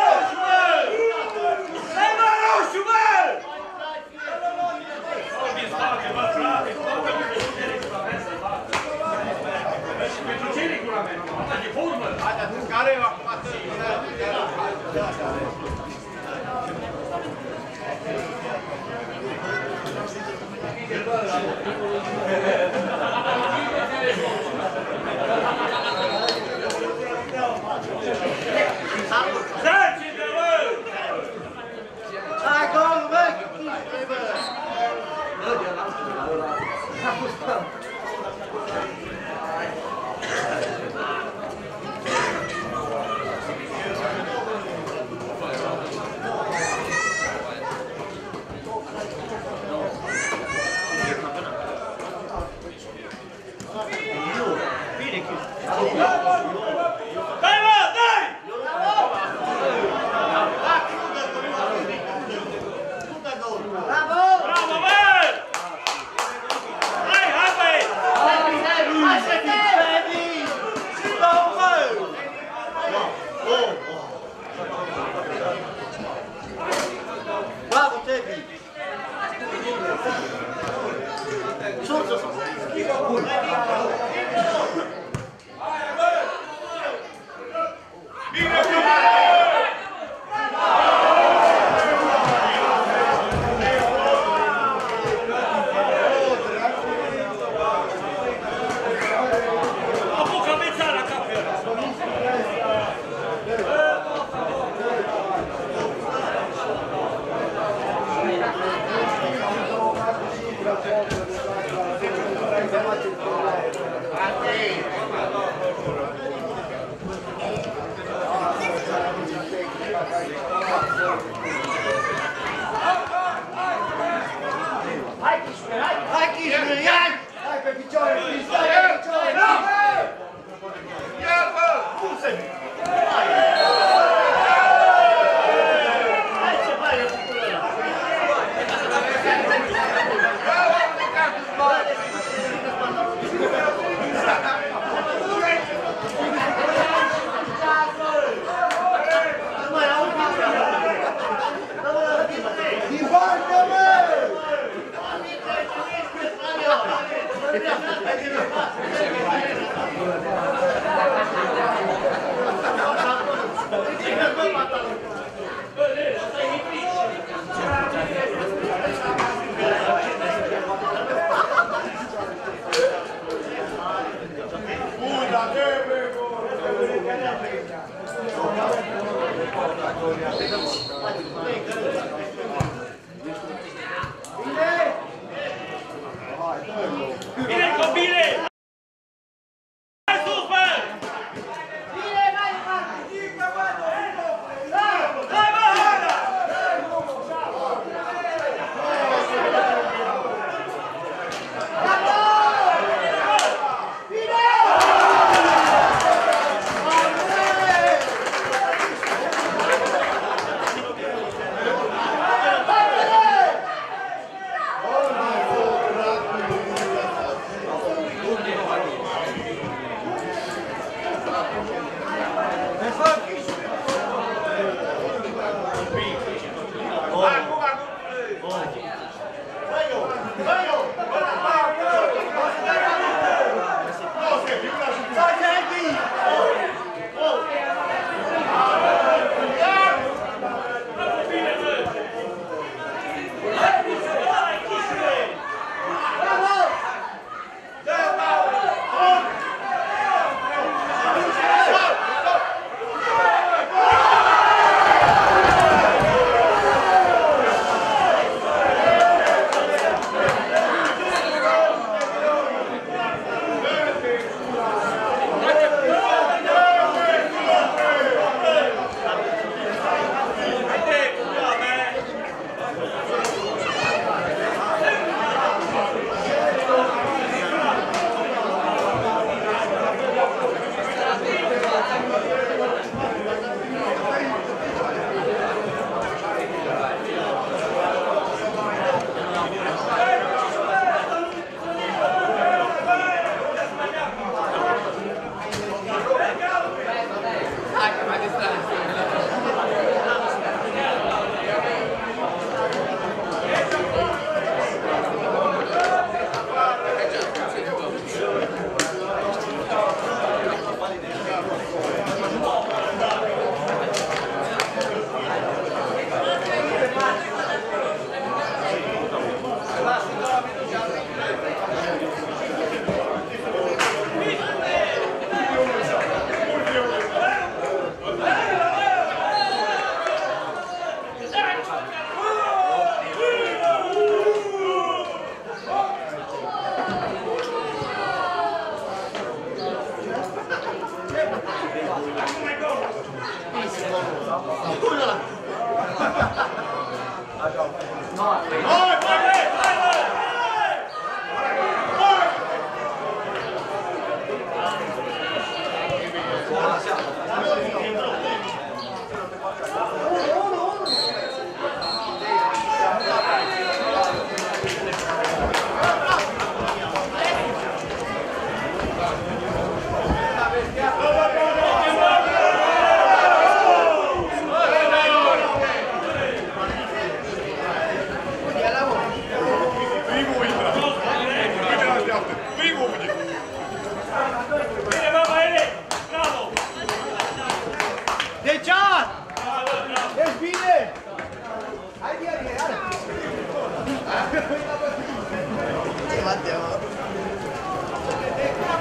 Bine, copile! Hai sus, bă! Bine, mai, mai! Hai, bă, Hana!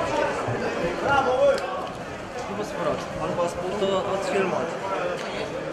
Nu vă supărați, am v-a spus, ați filmat.